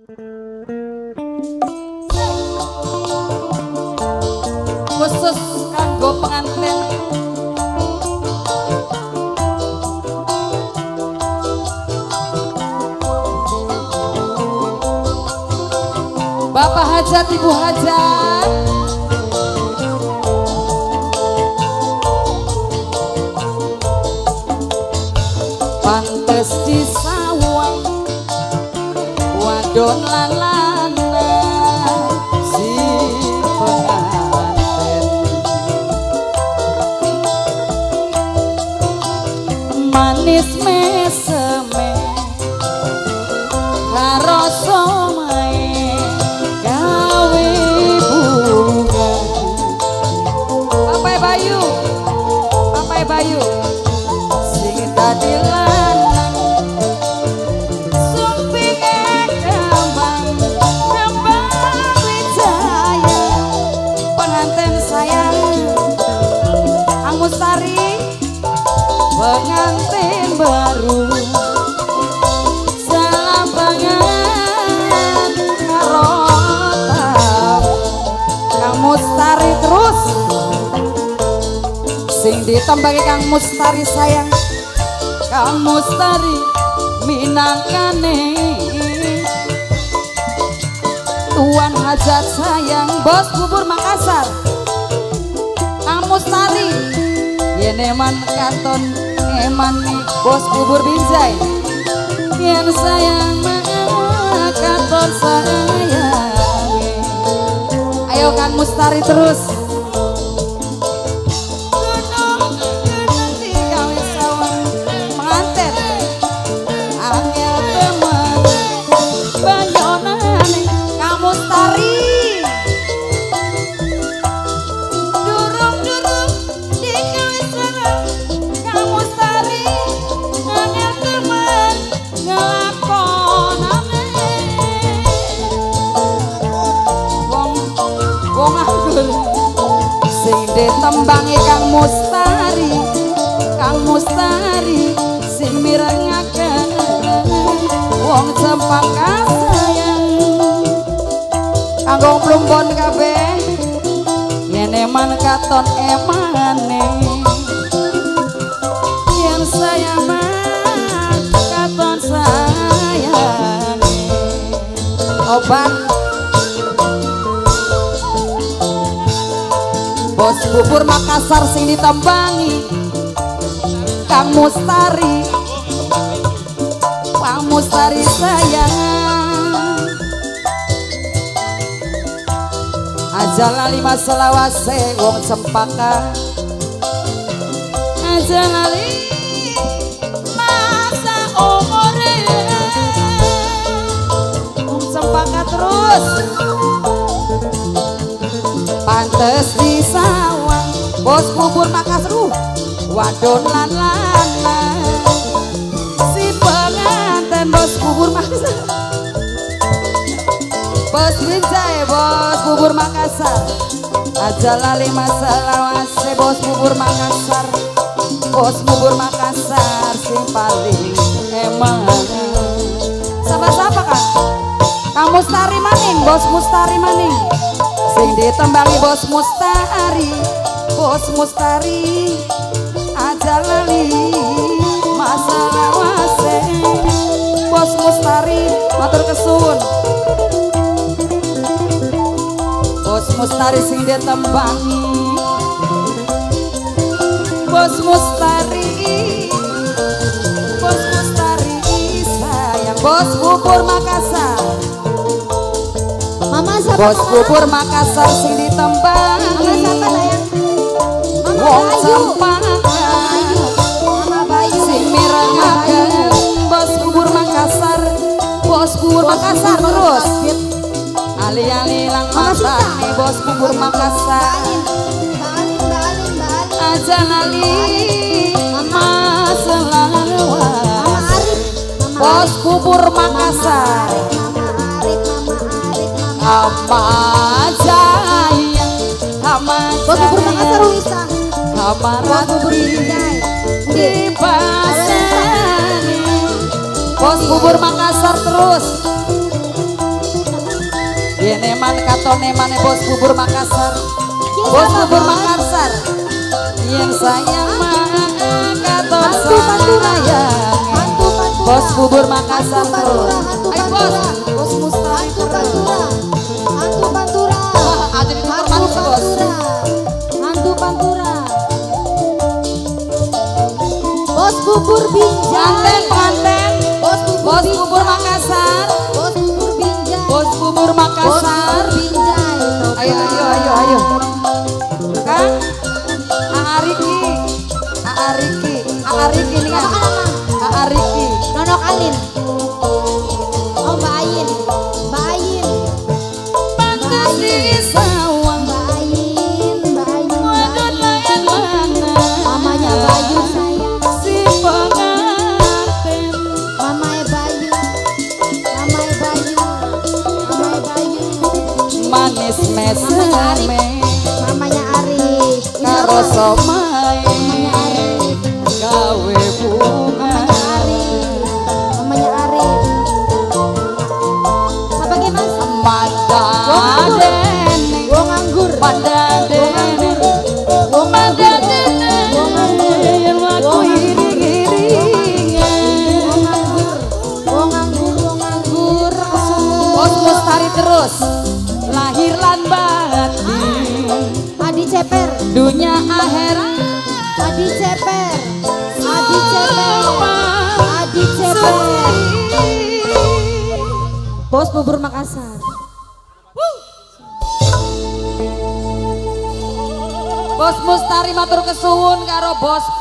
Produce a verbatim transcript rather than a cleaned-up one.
Khusus kanggo pengantin Bapak hajat, Ibu hajat, pantes disawang wadon lalana si pengantin manis meseme karo somae gawe bunga Papai Bayu, Papai Bayu sing tadi lanang sumpinge kembang kembang wijaya pengantin sayang Kang Mustari pengantin baru salam banget karo tamu Kang Mustari terus sing ditembangi Kang Mustari sayang Kang Mustari minangkane Tuan hajat sayang bos bubur Makassar Kang Mustari yen eman katon eman nih bos bubur Binjai yen sayang mah katon sayang ayo Kang Mustari terus tembangi Kang Mustari Kang Mustari sing mirengaken wong cempaka sayang kanggo plumbon kabeh yen eman katon emane yen sayang man katon sayang obat bos bubur Makassar sing ditembangi Kang Mustari Kang Mustari sayang aja lali maselawase wong cempaka aja lali masa umure wong cempaka terus pantes disawang bos bubur Makassar uh, wadon lan lanang si pengantin bos bubur Makassar bos Binjai bos bubur Makassar aja lali masalah wase bos bubur Makassar bos bubur Makassar sing paling emang sapa-sapa kan Kang Mustari maning bos Mustari maning sing ditembangi bos Mustari bos Mustari aja lali masalah wase bos Mustari matur kesuwun bos Mustari sing ditembangi bos Mustari bos Mustari sayang bos bubur Makassar Mama siapa bos bubur Makassar sing ditembangi Mama siapa sayang Mama wong cempaka Mama Bayu sing mirengaken bos bubur Makassar bos bubur Makassar terus ali-ali lang mata nih bos bubur Makassar aja lali masalah bos bubur Makassar apa jaya sama bos bubur Makassar Wisa kamar di pasar bos bubur Makassar terus preman katone mane bos bubur Makassar. Bos bubur Makassar yang sayang mah katon sayang. Bos bubur Makassar terus. Ayo bos, bos Mustari Pantura, hantu Pantura, ada di tempat manis bos. hantu Pantura, bos bubur Binjai, Penganten, penganten, bos bubur, bos bubur Makassar, bos bubur Binjai, bos bubur Makassar. Binjai. Ayo, ayo, ayo, ayo. Kang, Aariki, Aariki, Aariki nih kan, Aariki. Nonok Alin, oh Mbak Ayin, Mbak Ayin, Pantas di sawang, Mbak Ayin, Mbak Ayin, wadon layan mana? mamanya Bayu sayang, Si penganten, mamanya Bayu, mamanya Bayu, mamanya Bayu, manis meseme, mamanya Arif, karo somai, mamanya Arif, gawe bunga. mamanya Arif, mamanya Arif, apa ge mas? Madadene, Wong nganggur, madadene, wong madadene, yang laku iring-iringan. wong nganggur, wong nganggur, wong nganggur, Bos Mustari terus, lahir lan batin, Adi Ceper, dunia akhirat. Adi Ceper, Adi Ceper, Adi Ceper, bos bubur Makassar. Bos Mustari matur kesuwun karo bos